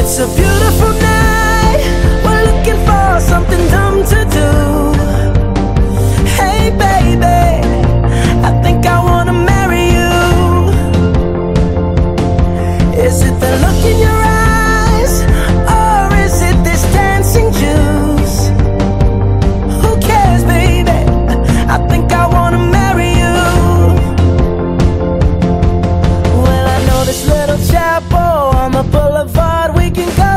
It's a beautiful night. We're looking for something dumb to do. Hey baby, I think I wanna marry you. Is it the look in your eyes, or is it this dancing juice? Who cares, baby? I think I wanna marry you. Well, I know this little chapel on the boulevard we can go.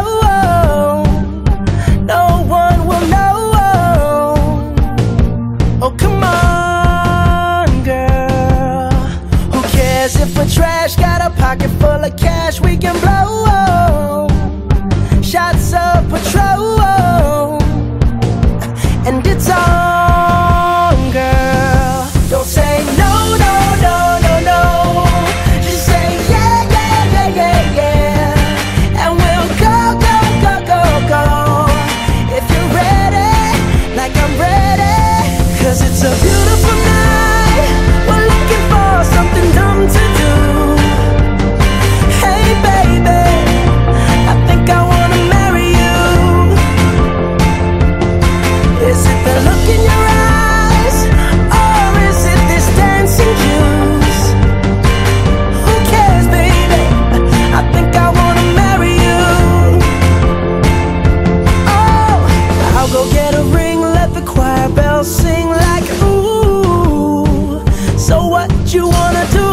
No one will know. Oh, come on, girl. Who cares if we're trash? Got a pocket full of cash we can blow. Shots of Patrol, and it's on, girl. Don't say no, no, no, no, no. Just say yeah, yeah, yeah, yeah, yeah. And we'll go, go, go, go, go. If you're ready, like I'm ready. 'Cause it's a beautiful night. We're looking for something dumb to do. Hey baby, I think I wanna marry you. Is it the look in your eyes, or is it this dancing juice? Who cares, baby? I think I wanna marry you. Oh, I'll go get a ring, let the choir bells sing like ooh. So what you wanna do?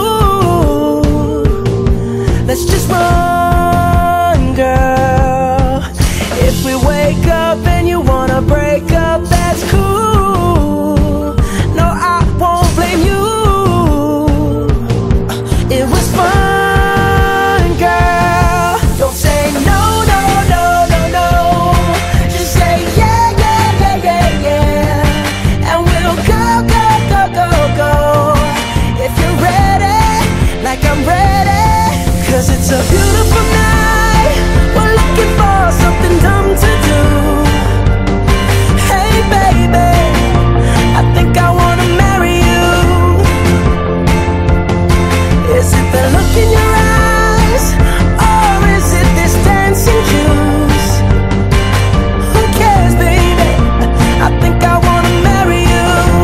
Let's just run, girl. If we wake up and you wanna break up, that's cool. No, I won't blame you. It was fun, girl. Don't say no, no, no, no, no. Just say yeah, yeah, yeah, yeah, yeah. And we'll go, go, go, go, go. If you're ready, like I'm ready. 'Cause it's a beautiful night. We're looking for something dumb to do. Hey baby, I think I wanna marry you. Is it the look in your eyes, or is it this dancing juice? Who cares, baby? I think I wanna marry you.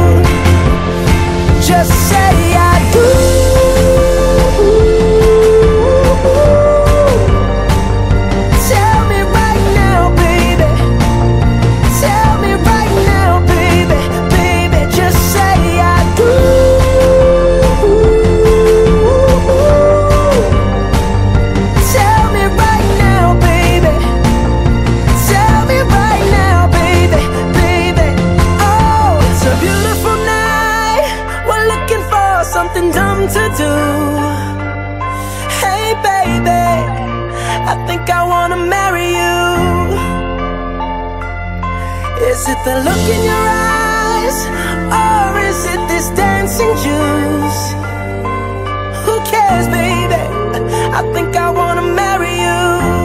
Just say I do. Tell me right now, baby. Tell me right now, baby. Baby, just say I do. Tell me right now, baby. Tell me right now, baby. Baby, oh, it's a beautiful night. We're looking for something dumb to do. Hey baby, I think I wanna marry you. Is it the look in your eyes, or is it this dancing juice? Who cares, baby? I think I wanna marry you.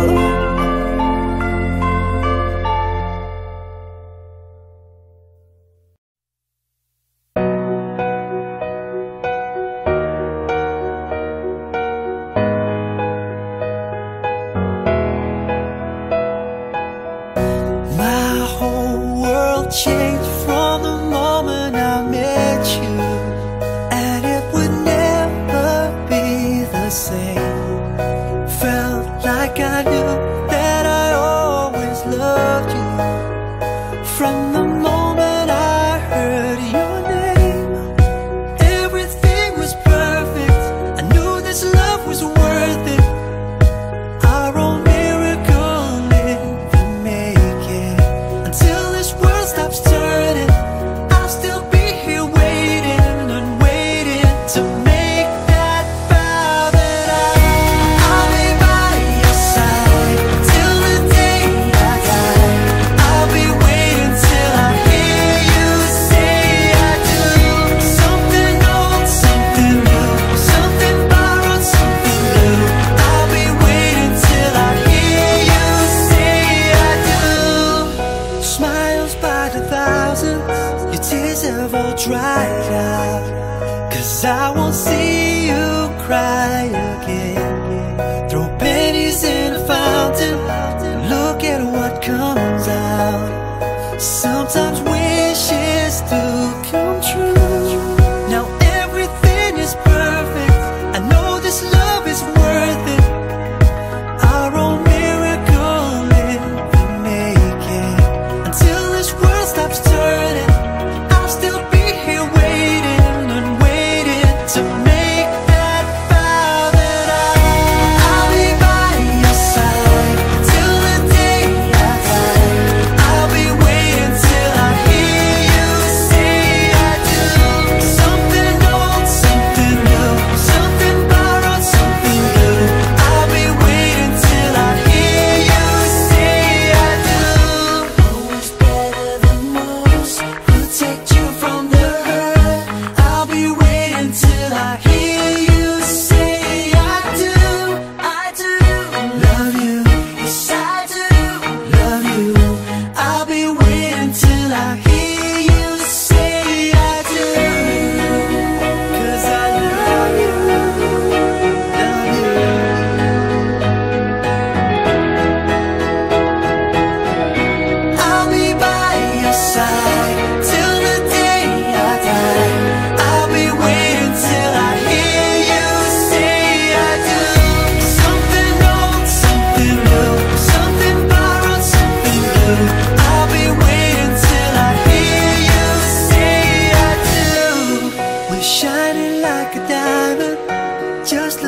My whole world changed from the moment I met you, and it would never be the same. Felt like I knew that I always loved you. From the moment I heard your name, everything was perfect. I knew this love was worth it. Our own miracle in the making. Until this world stops turning, I'll still be here waiting and waiting to make that vow that I'll be by your side till the day I die. I'll be waiting till I hear you say I do. Something old, something new, something borrowed, something new. I'll be waiting till I hear you say I do. Smiles by the thousands, your tears have all dried out. 'Cause I won't see you cry again. Throw pennies in a fountain,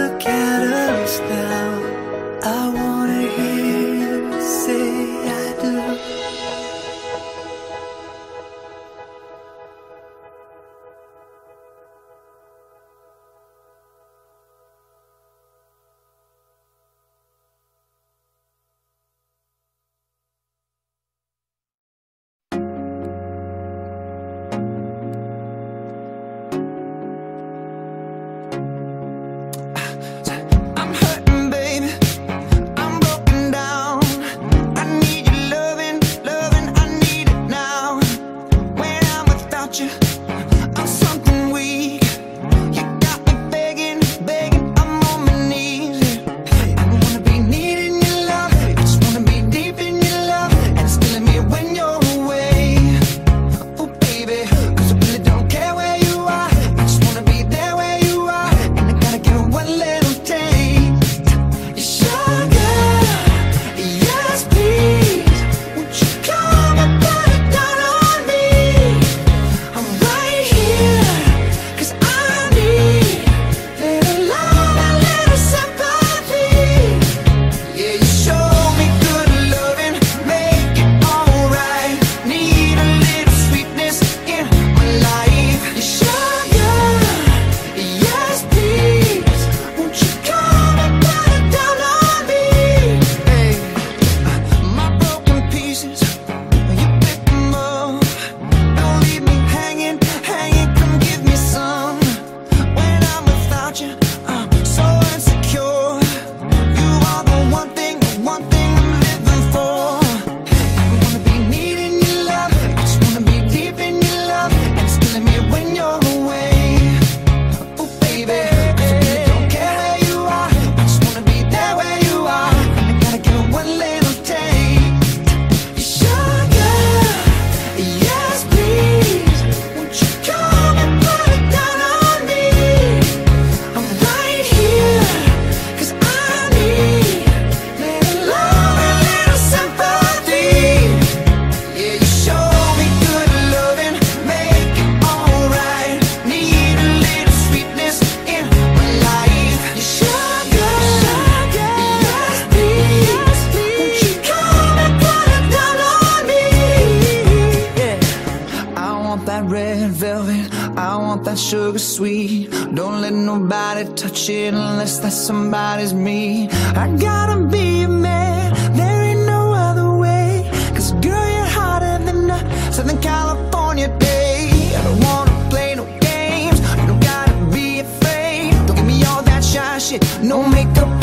the catalyst now. I wanna hear you say I do. Sugar sweet, don't let nobody touch it unless that somebody's me. I gotta be a man, there ain't no other way. 'Cause girl, you're hotter than a Southern California day. I don't wanna play no games, you don't gotta be afraid. Don't give me all that shy shit, no makeup